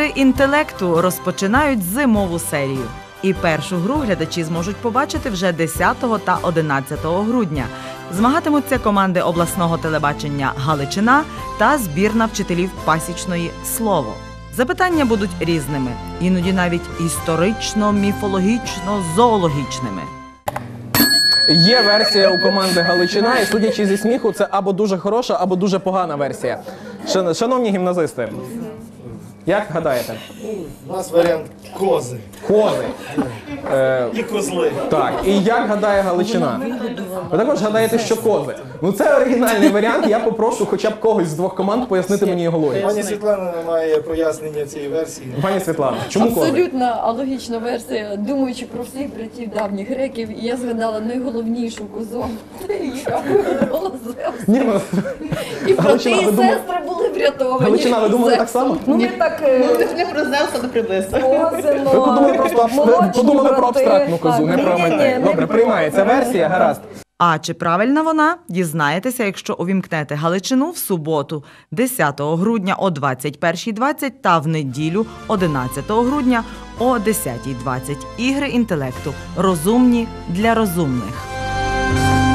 Ігри інтелекту розпочинають зимову серію. І першу гру глядачі зможуть побачити вже 10 та 11 грудня. Змагатимуться команди обласного телебачення «Галичина» та збірна вчителів пасічної «Слово». Запитання будуть різними, іноді навіть історично-міфологічно-зоологічними. Є версія у команди «Галичина», і судячи зі сміху, це або дуже хороша, або дуже погана версія. Шановні гімназисти, як гадаєте? У нас варіант кози. Кози. І козли. Так, і як гадає Галичина? Ви також гадаєте, що кози. Ну це оригінальний варіант, я попрошу хоча б когось з двох команд пояснити мені його логіку. Пані Світлана має пояснення цієї версії. Пані Світлана, чому кози? Абсолютно алогічна версія. Думаючи про всіх братів давніх греків, я згадала найголовнішу козу, яка вигодувала Зевса. Ні, ну, І брати, Галичина, і ви думали- сестри були врятовані. Галичина, ви думали так само? Ну, ми так Не про Зевса, не приблизно. Козино. Ви подумали про абстрактну козу, не про Ні-ні-ні, метель. не Добре, приймається версія, гаразд. А чи правильна вона, дізнаєтеся, якщо увімкнете «Галичину» в суботу 10 грудня о 21:20 та в неділю 11 грудня о 10:20. Ігри інтелекту. Розумні для розумних.